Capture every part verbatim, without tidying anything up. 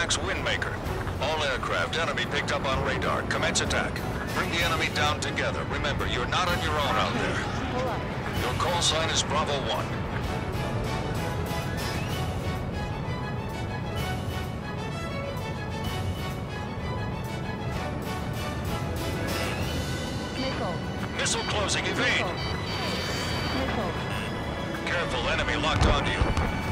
Max Windmaker. All aircraft enemy picked up on radar. Commence attack. Bring the enemy down together. Remember, you're not on your own out there. Your call sign is Bravo one. Missile closing, evade! Missile. Careful, enemy locked onto you.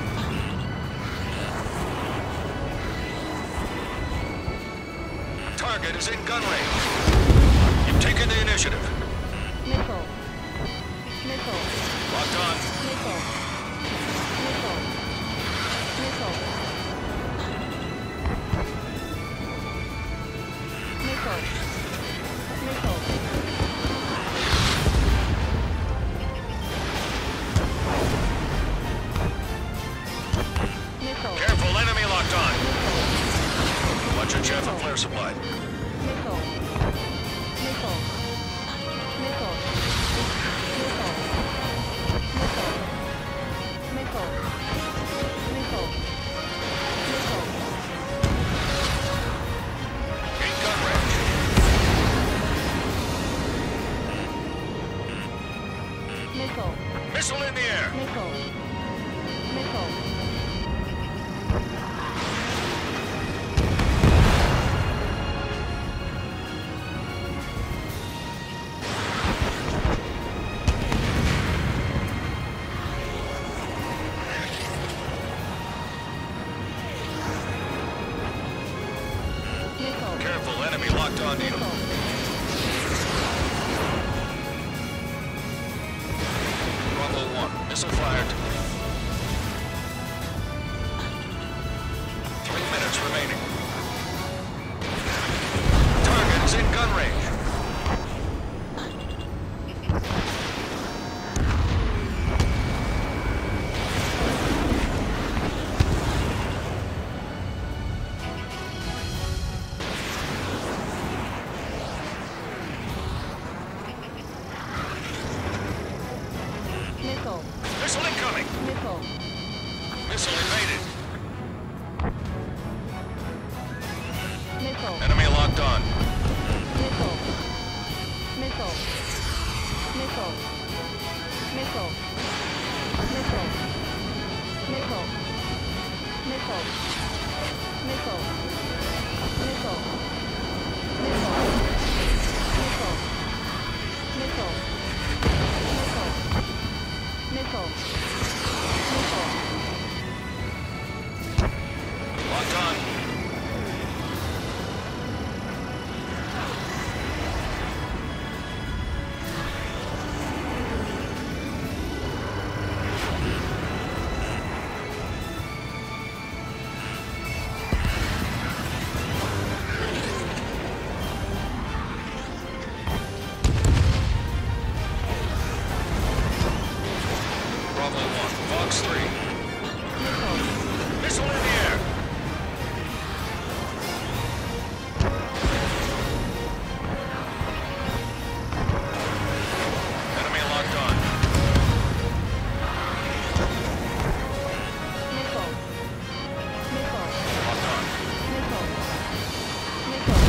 Target is in gun range. You've taken the initiative. Missile. Missile. Locked on. Missile. Missile. Missile. Missile. Missile. Careful, enemy locked on. Watch your chaff and flare supply. Missile. Missile. Missile. Missile. Missile. Missile. Missile. Missile. In gun range. Missile. Missile in the air. Missile. Missile. Careful, enemy locked onto you. Bravo one, missile fired. Three minutes remaining. Target is in gun range. Missile. Missile incoming. Missile. Missile evaded. Missile. Enemy locked on. Missile. Missile. Missile. Missile. Missile. Missile. Missile. Missile. Missile. Missile. Missile. Missile. Missile. Missile. Locked on. Bravo one, Fox three. Missile. Missile in the air. Enemy locked on. Missile. Missile. Locked on. Missile. Missile.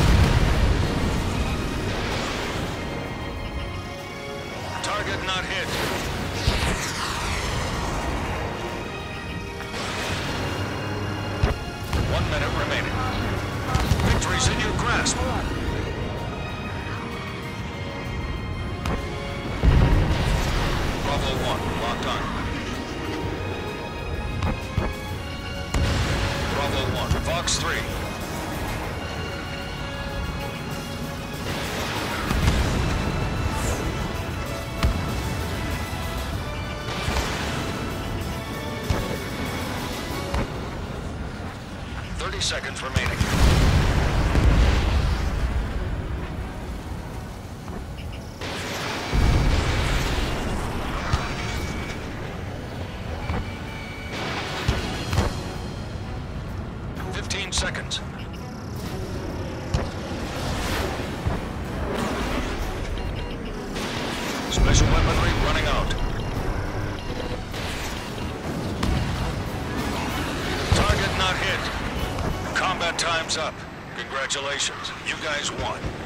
Target not hit. One minute remaining. Victory's in your grasp. Bravo one, locked on. Bravo one, Fox three. Thirty seconds remaining. Fifteen seconds. Special weaponry running out. Target not hit. Combat Combat time's up. Congratulations. You guys won.